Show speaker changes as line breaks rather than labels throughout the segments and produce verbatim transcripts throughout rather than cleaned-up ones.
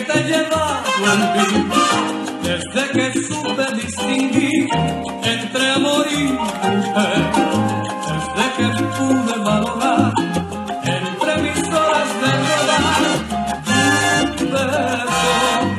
te he llevado en mí, desde que supe distinguir entre amor y mujer, desde que pude valorar entre mis horas de rodar un beso.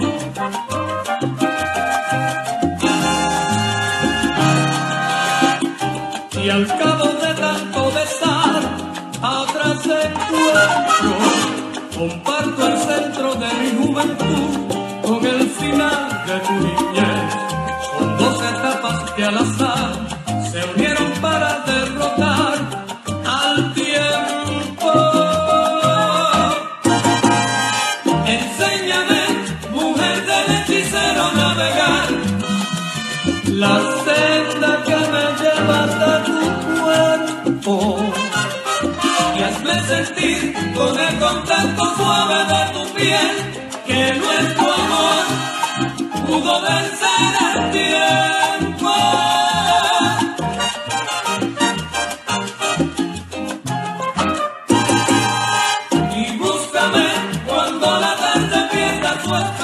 Y al cabo de tanto besar, atrás encuentro, comparto el centro de mi juventud con el final de tu niñez. Son dos etapas que al azar se unieron para derrotar al tiempo. Enséñame, mujer del hechicero, navegar la senda que me lleva hasta tu cuerpo y hazme sentir con el contacto suave de tu piel que nuestro amor pudo vencer el tiempo. Y búscame cuando la tarde pierda su